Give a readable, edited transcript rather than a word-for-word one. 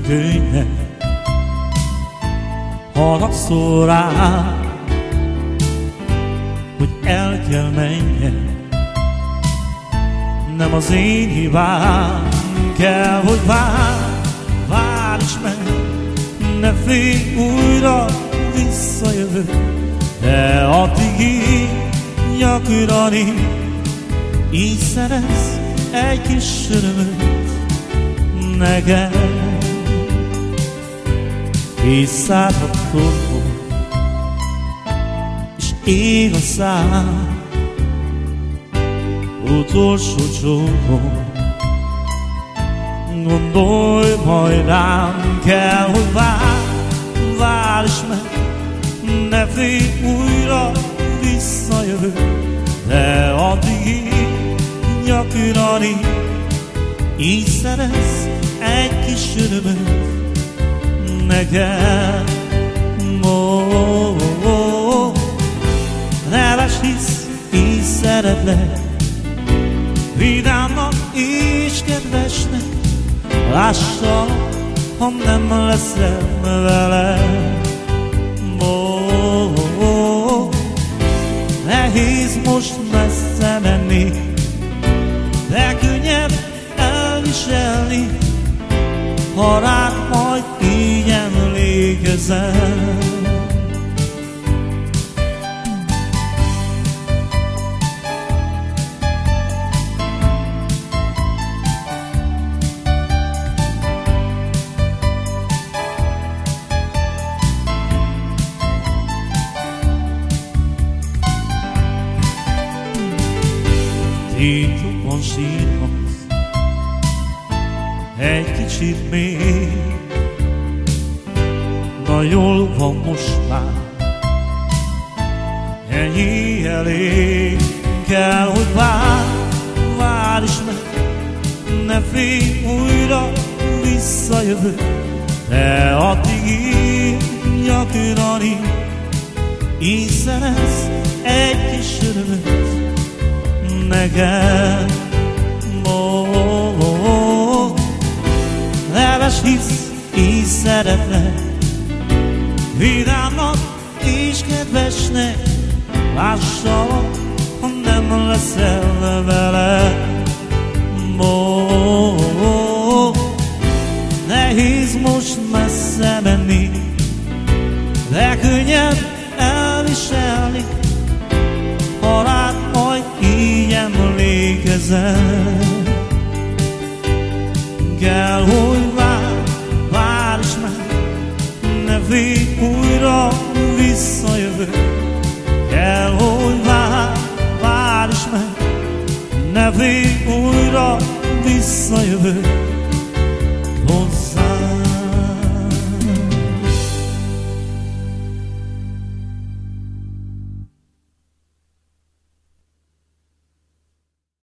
könnyek haragszol rá, hogy el kell menjen. Nem az én hibám, kell, hogy várj is meg. Ne félj, újra visszajövök, de addig így gyakorani, így szerez egy kis örömöt nekem. Éjszárhatod, és ég a szám, utolsó csókom. Gondolj majd rám, kell, hogy várj is meg. Ne félj, újra visszajövök, de addig így gyakorani, így szerez egy kis örömöt nekem. Neves, hisz, így szeretlek, vidámnak és kedvesnek. Lássalak, ha nem leszel velem. Nehéz most messze menni, de könnyebb elviselni, ha rád majd így emlékezem. Titokban sírhatsz egy kicsit még, na jól van most már, ennyi elég. Kell, hogy várj is meg. Ne félj, újra visszajövök, de addig így gyakorani, így szerez egy kis örömöt nekem. Neves, hisz, így szeretlek, vidámnak és kedvesnek. Lássalak, ha nem leszel vele. Nehéz most messze menni, de könnyebb elviselni, ha rád majd így emlékezem. Kell, hogy várj is meg. Ne félj, újra visszajövök. Kell, hogy várj is meg. Ne félj, újra visszajövök.